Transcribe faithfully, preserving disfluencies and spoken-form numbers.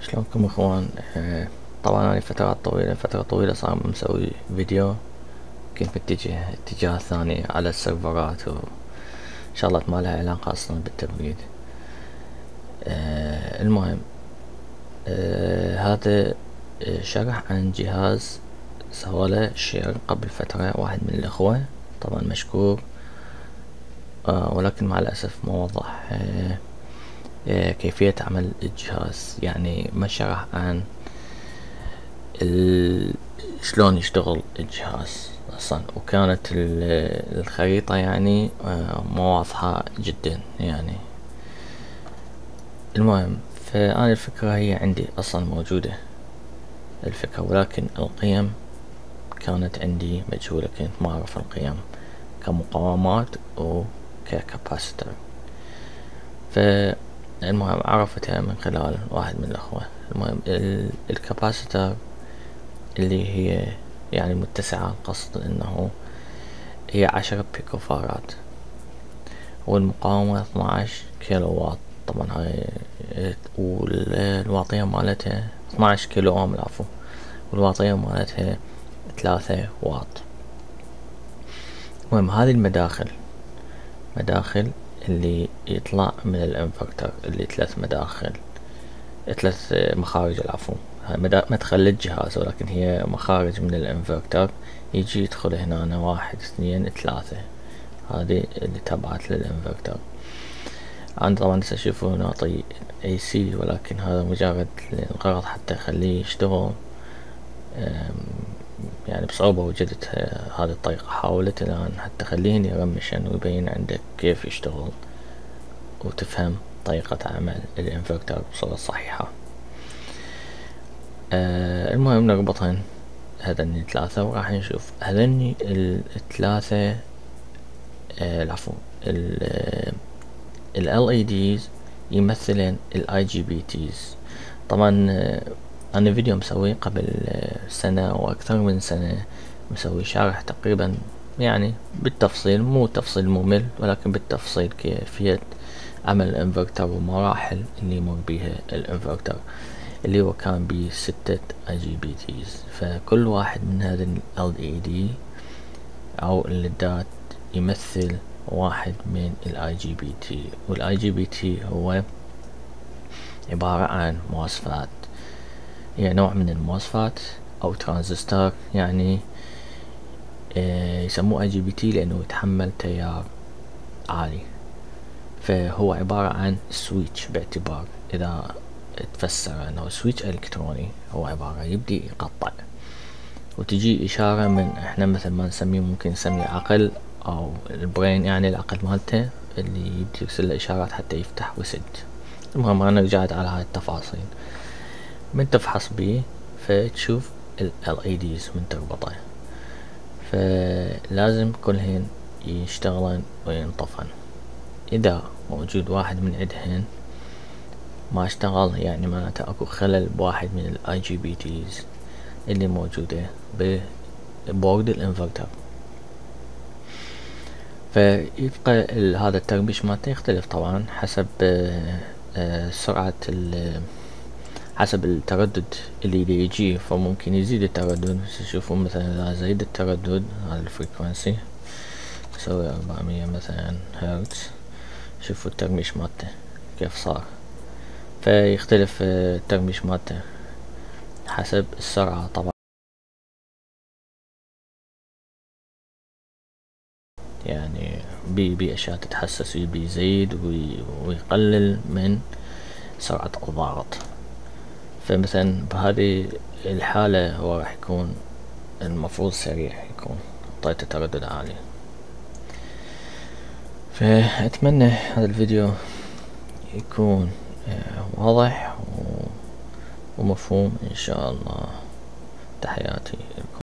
شلونكم اخوان؟ آه، طبعا انا فترات طويلة فترة طويلة صار مسوي فيديو، كنت متجه اتجاه ثاني على السيرفرات وشغلات ما لها علاقة اصلا بالتبريد. آه المهم، آه هذا آه شرح عن جهاز سواله شير قبل فترة واحد من الاخوة، طبعا مشكور. آه ولكن مع الاسف ما وضح آه آه كيفية عمل الجهاز، يعني ما شرح عن شلون يشتغل الجهاز اصلا، وكانت الخريطة يعني ما واضحة جدا يعني. المهم، فأنا الفكرة هي عندي اصلا موجودة الفكرة، ولكن القيم كانت عندي مجهولة، كنت ما اعرف القيم كمقاومات وككاباسيتر. فالمهم عرفتها من خلال واحد من الاخوة. المهم الكاباسيتر اللي هي يعني متسعة، القصد انه هي عشرة بيكو فاراد، والمقاومة اثناعش كيلو واط. طبعا هاي والواطية مالتها اثناعش كيلو اوم العفو، والواطية مالتها ثلاثة واط. المهم هذه المداخل مداخل اللي يطلع من الانفرتر، اللي ثلاث مداخل ثلاث مخارج العفو، مدخل للجهاز ولكن هي مخارج من الانفرتر، يجي يدخل هنا واحد اثنين ثلاثة، هذه اللي تبعت للانفرتر. انا طبعا تشوفوا نعطي اي سي، ولكن هذا مجرد الغرض حتى اخليه يشتغل. يعني بصعوبة وجدت هذه الطريقة، حاولت الان حتى اخليه يرمشن ويبين عندك كيف يشتغل وتفهم طريقة عمل الانفرتر بصورة صحيحة. آه المهم نربطهن هذني ثلاثة، وراح نشوف هذني الثلاثة آه العفو ال ال إي ديز يمثلن ال آي جي بي تيز. طبعا آه انا فيديو مسوي قبل آه سنة واكثر من سنة، مسوي شارح تقريبا يعني بالتفصيل، مو تفصيل ممل ولكن بالتفصيل كيفية عمل الانفرتر ومراحل اللي يمر بيها الانفرتر، اللي هو كان بيه ستة اي جي بي تيز. فكل واحد من هذا ال إي دي او الليدات يمثل واحد من الاي جي بي تي، والاي جي بي تي هو عبارة عن موسفات، هي نوع من الموسفات او ترانزستور، يعني اه يسموه اي جي بي تي لانه يتحمل تيار عالي. فهو عبارة عن سويتش، باعتبار اذا تفسر انه سويتش الكتروني، هو عبارة يبدي يقطع وتجي اشارة من احنا مثل ما نسميه، ممكن نسميه عقل او البرين، يعني العقل مالته اللي يبدي يرسل له اشارات حتى يفتح ويسد. المهم انا رجعت على هاي التفاصيل. من تفحص بيه فتشوف ال إي ديز من تربطه، فلازم كلهن يشتغلن وينطفن. اذا موجود واحد من عدهن ما اشتغل، يعني معناته اكو خلل بواحد من الاي جي بي تيز اللي موجودة ببورد الانفرتر. فيبقى هذا التربيش مالته يختلف طبعا حسب آآ آآ سرعة حسب التردد اللي يجي، فممكن يزيد التردد. تشوفوا مثلا اذا زيد التردد هذا الفريكونسي نسوي اربعمية مثلا هرتز، شوفوا الترميش مالته كيف صار. فيختلف الترميش مالته حسب السرعة طبعا، يعني بي بي اشياء تتحسس، بيزيد ويقلل من سرعة الضغط. فمثلا بهذه الحالة هو راح يكون المفروض سريع، يكون طيته تردد عالي. فأتمنى هذا الفيديو يكون واضح ومفهوم إن شاء الله. تحياتي.